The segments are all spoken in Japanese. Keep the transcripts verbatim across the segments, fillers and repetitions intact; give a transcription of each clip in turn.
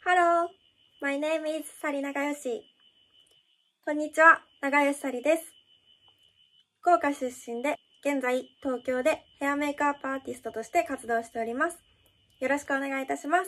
Hello, my name is Sari Nagayoshi. こんにちは、長吉さりです。福岡出身で、現在東京でヘアメイクアップアーティストとして活動しております。よろしくお願いいたします。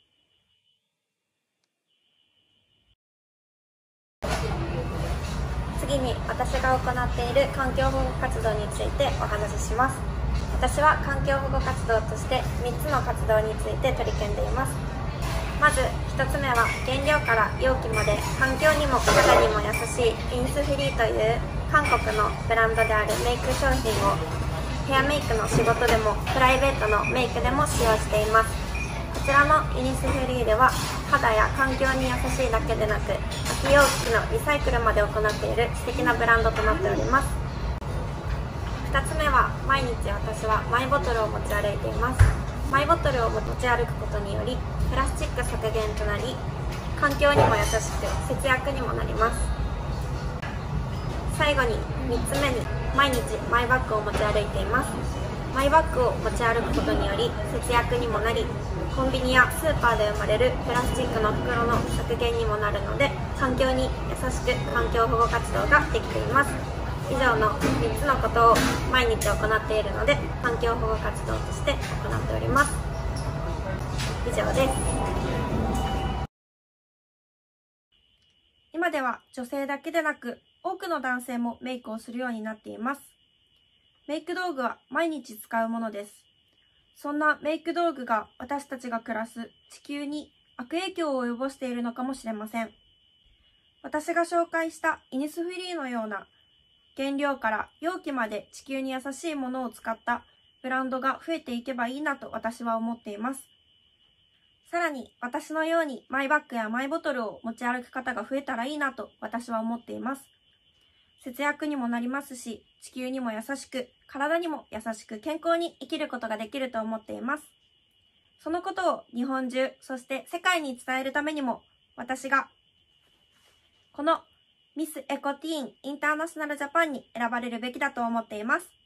次に私が行っている環境保護活動についてお話しします。私は環境保護活動としてみっつの活動について取り組んでいます。まずひとつめは原料から容器まで環境にも肌にも優しいインスフリーという韓国のブランドであるメイク商品をヘアメイクの仕事でもプライベートのメイクでも使用しています。こちらのイニスフリーでは肌や環境に優しいだけでなく空き容器のリサイクルまで行っている素敵なブランドとなっております。ふたつめは毎日私はマイボトルを持ち歩いています。マイボトルを持ち歩くことによりプラスチック削減となり環境にも優しく節約にもなります。最後にみっつめに毎日マイバッグを持ち歩いています。マイバッグを持ち歩くことにより節約にもなりコンビニやスーパーで生まれるプラスチックの袋の削減にもなるので環境に優しく環境保護活動ができています。以上のみっつのことを毎日行っているので環境保護活動として行っております。以上です。今では女性だけでなく多くの男性もメイクをするようになっています。メイク道具は毎日使うものです。そんなメイク道具が私たちが暮らす地球に悪影響を及ぼしているのかもしれません。私が紹介したイニスフリーのような原料から容器まで地球に優しいものを使ったブランドが増えていけばいいなと私は思っています。さらに私のようにマイバッグやマイボトルを持ち歩く方が増えたらいいなと私は思っています。節約にもなりますし、地球にも優しく、体にも優しく健康に生きることができると思っています。そのことを日本中、そして世界に伝えるためにも、私がこのミスエコティーンインターナショナルジャパンに選ばれるべきだと思っています。